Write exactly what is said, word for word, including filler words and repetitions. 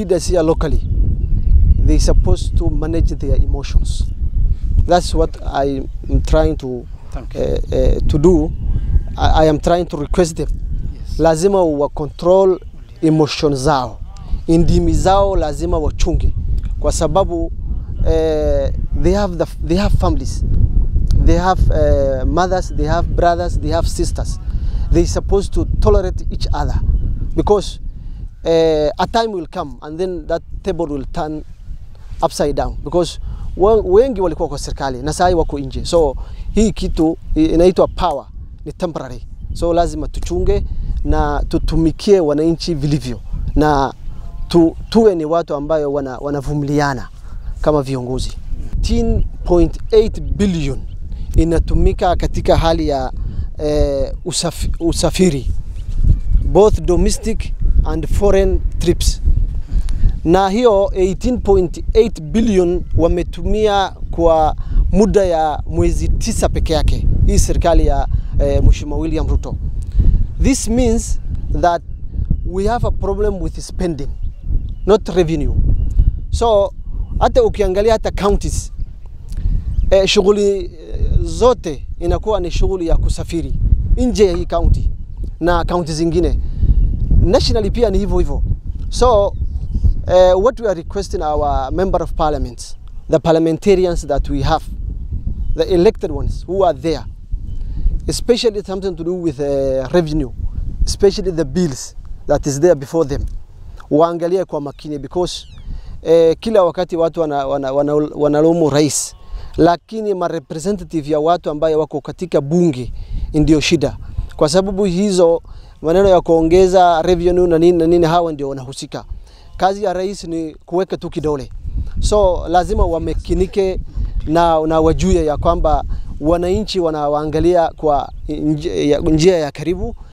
leaders here locally, they're supposed to manage their emotions. That's what I'm trying to uh, uh, to do. I, I am trying to request them. Yes. Lazima wa control emotions zao. Indimi zao lazima wachunge. Kwa sababu uh, they have the, they have families. They have uh, mothers, they have brothers, they have sisters. They're supposed to tolerate each other, because uh, a time will come and then that table will turn upside down, because wengi walikuwa kwa serikali na sasa wako nje. So hii kitu inaitwa power ni temporary. So lazima tuchunge na tutumikie wananchi vilivyo, na tu, tuwe ni watu ambayo wana, wanavumiliana kama viongozi. thirteen point eight billion inatumika katika hali ya eh, usaf, usafiri, both domestic and foreign trips. Na hiyo eighteen point eight billion wametumia kwa muda ya mwezi tisa peke yake hii serikali ya eh, Mheshimiwa William Ruto. This means that we have a problem with spending, not revenue. So hata ukiangalia hata counties, eh, shughuli zote inakuwa ni shughuli ya kusafiri nje ya hii county na county zingine. Nationally pia ni hivyo hivyo. So uh, what we are requesting our member of parliament, the parliamentarians that we have, the elected ones who are there, especially something to do with uh, revenue, especially the bills that is there before them, waangalie kwa makini, because uh, kila wakati watu wanalaumu wana, wana, wana rais, lakini ma representative ya watu ambayo wako katika bunge ndio shida. Kwa sababu hizo maneno ya kuongeza revenue na nini na nini, hawa ndio wanahusika. Kazi ya rais ni kuweka tu kidole. So lazima wamekinike na, na wajue ya kwamba wananchi wanawaangalia kwa njia ya karibu.